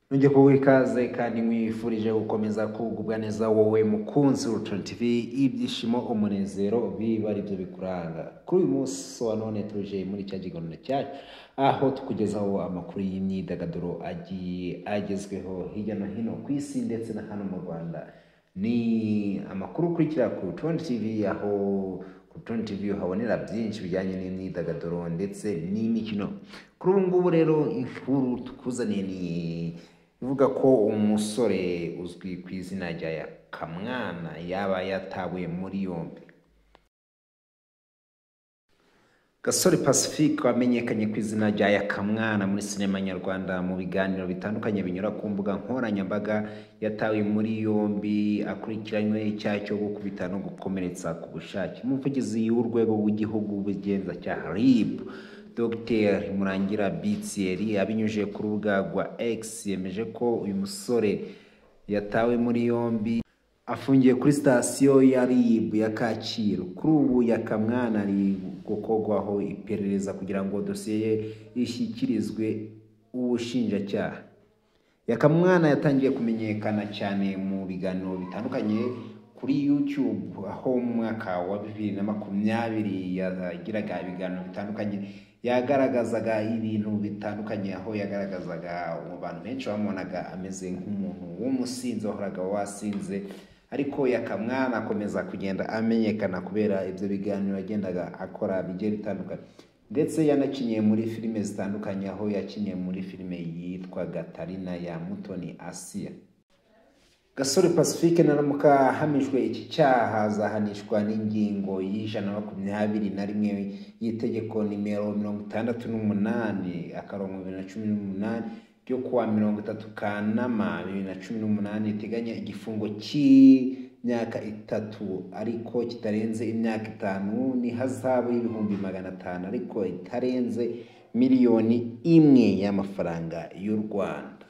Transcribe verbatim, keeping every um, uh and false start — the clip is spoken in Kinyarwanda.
Nujye kuguha ikaze kandi mwifurije gukomeza kugubwa neza wowe mukunzi wa T V, ibyishimo umunezero biba ari byo bikuranga. Kuri uyu munsi wa none tuje muri cya kiganiro cyacu aho tukugezaho amakuru y'imyidagaduro agiye agezweho hirya no hino ku isi ndetse na hano mu Rwanda. Ni amakuru ukurikira ku Rutonde T V, aho ku Rutonde T V habonera byinshi bijyanye n'imyidagaduro ndetse n'imikino. Kuri ubu ngubu rero inkuru tukuzaniye ni ivuga ko umusore uzwi ku izina rya Yakamwana yaba yatawe muri yombi. Gasore Pacifique wamenyekanye ku izina rya Yakamwana muri sinema nyarwanda mu biganiro bitandukanye binyura ku mbuga nkoranyambaga, yatawe muri yombi akurikiranywe icyaha cyo gukubita no gukomeretsa ku bushake. Umuvugizi w'urwego rw'igihugu rw'ubugenzacyaha R I B Dr Murangira Bitseri abinyujije ku rubuga rwa X yemeje ko uyu musore yatawe muri yombi afungiye kuri sitasiyo ya R I B ya Kacyiru. Kuri ubu Yakamwana ari gukorwaho iperereza kugira ngo dosiye ye ishyikirizwe ubushinjacyaha. Yakamwana yatangiye kumenyekana cyane mu biganiro bitandukanye kuri YouTube, aho mu mwaka wa bibiri na makumyabiri yagiraga ibiganiro bitandukanye yagaragazaga ibintu bitandukanye, aho yagaragazaga abantu benshi bamubonaga ameze nk'umuntu w'umusinzi wahoraga wasinze, ariko Yakamwana akomeza kugenda amenyekana kubera ibyo biganiro yagendaga akora bigiye bitandukanye, ndetse yanakinye muri filime zitandukanye, aho yakinye muri filime yitwa Gatarina ya Mutoni Asia. Gasore Pacifique naramuka hamijwe iki cyaha azahanishwa n'ingingo y'ijana na makumyabiri na rimwe y'itegeko nimero mirongo itandatu n'umunani akarongo bibiri na cumi n'umunani ryo kuwa mirongo itatu Kanama bibiri na cumi n'umunani iteganya igifungo cy'imyaka itatu ariko kitarenze imyaka itanu n'ihazabu y'ibihumbi magana atanu ariko itarenze miliyoni imwe y'amafaranga y'u Rwanda.